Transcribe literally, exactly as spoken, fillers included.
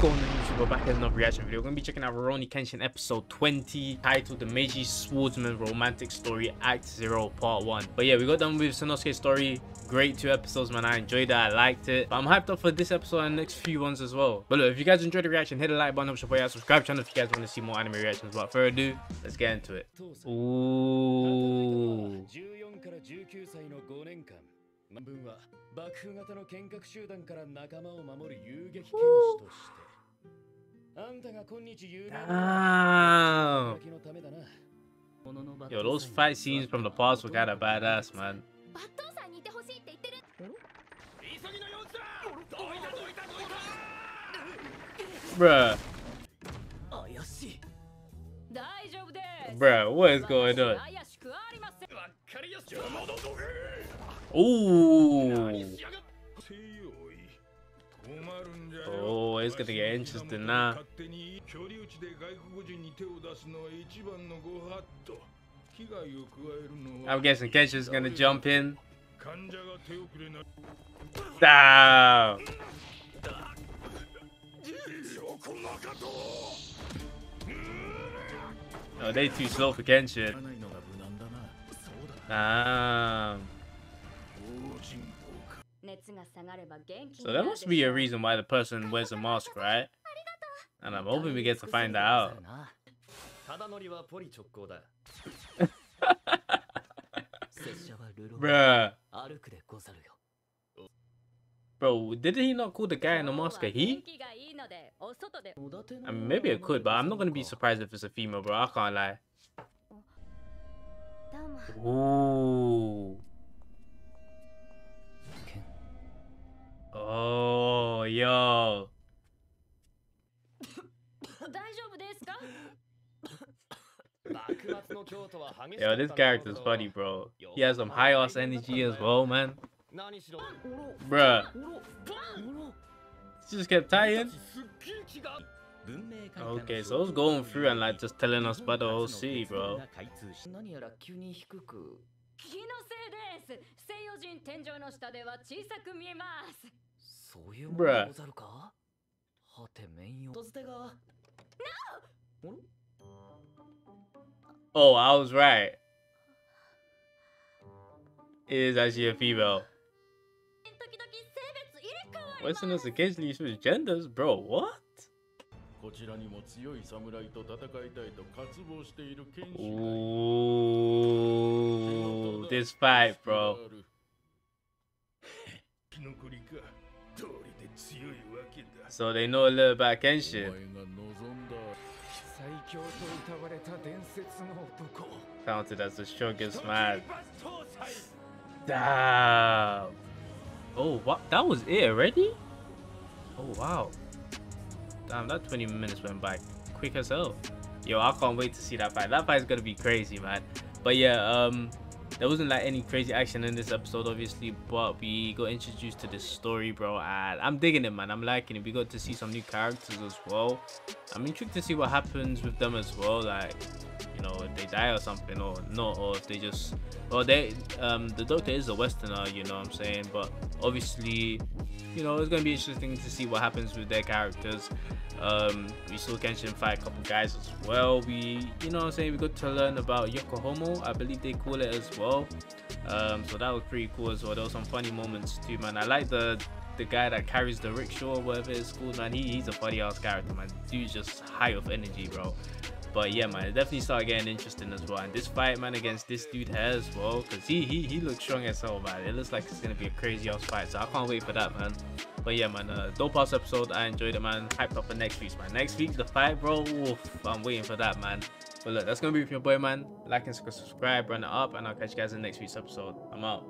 Going on YouTube, we're back in another reaction video. We're going to be checking out Rurouni Kenshin episode twenty, titled The Meiji Swordsman Romantic Story Act zero Part one. But yeah, we got done with Sanosuke's story. Great two episodes, man. I enjoyed it. I liked it. But I'm hyped up for this episode and the next few ones as well. But look, if you guys enjoyed the reaction, hit the like button, support out, subscribe channel if you guys want to see more anime reactions. Without further ado, let's get into it. Ooh. 幕府型の剣客集団から仲間を守る遊撃剣士としてあんたが今日有名な Yo, those fight scenes from the past were kinda badass, man. Bruh. Bruh, what is going on? Ooh. Oh, it's gonna get interesting now. I'm guessing Kenshin's gonna jump in. Damn. Oh, they too slow for Kenshin. Damn. So there must be a reason why the person wears a mask, right? And I'm hoping we get to find that out. Bruh. Bro, did he not call the guy in the mask a he? I mean, maybe it could, but I'm not gonna be surprised if it's a female, bro. I can't lie. Ooh. Oh, yo. Yo, this character's funny, bro. He has some high ass energy as well, man. Bruh. He just kept tying. Okay, so it's going through and like just telling us about the whole city, bro. Bruh. Oh, I was right. It is actually a female. Westerners occasionally switch genders, bro. What? Ooh, this fight, bro. So they know a little about Kenshin. Counted as the strongest man. Damn. Oh, what? That was it already? Oh, wow. Damn, that twenty minutes went by quick as hell. Yo, I can't wait to see that fight. That fight's gonna be crazy, man. But yeah, um, there wasn't like any crazy action in this episode, obviously, but we got introduced to this story, bro, and I'm digging it, man. I'm liking it. We got to see some new characters as well. I'm intrigued to see what happens with them as well, like, you know, if they die or something or not, or if they just, well, they, um, the Doctor is a Westerner, you know what I'm saying, but obviously, you know, it's gonna be interesting to see what happens with their characters. Um, we saw Kenshin fight a couple guys as well. We, you know what I'm saying, we got to learn about Yokohama, I believe they call it as well. Um, so that was pretty cool as well. There were some funny moments too, man. I like the the guy that carries the rickshaw or whatever it's called, man. He, he's a funny ass character, man. Dude's just high of energy, bro. But yeah, man, it definitely started getting interesting as well. And this fight, man, against this dude here as well, because he, he he looks strong as hell, man. It looks like it's gonna be a crazy ass fight, so I can't wait for that, man. But yeah, man, uh, dope ass episode. I enjoyed it, man. Hyped up for next week's, man. Next week, the fight, bro. Oof, I'm waiting for that, man. But look, that's gonna be with your boy, man. Like and subscribe, run it up, and I'll catch you guys in next week's episode. I'm out.